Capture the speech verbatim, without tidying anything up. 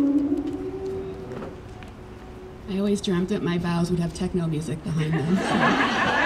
I always dreamt that my vows would have techno music behind them.